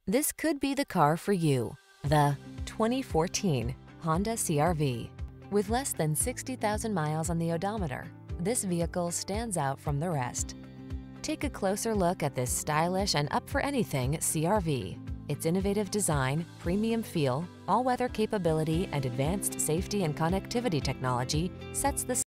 This could be the car for you. The 2014 Honda CR-V. With less than 60,000 miles on the odometer, this vehicle stands out from the rest. Take a closer look at this stylish and up-for-anything CR-V. Its innovative design, premium feel, all-weather capability, and advanced safety and connectivity technology sets the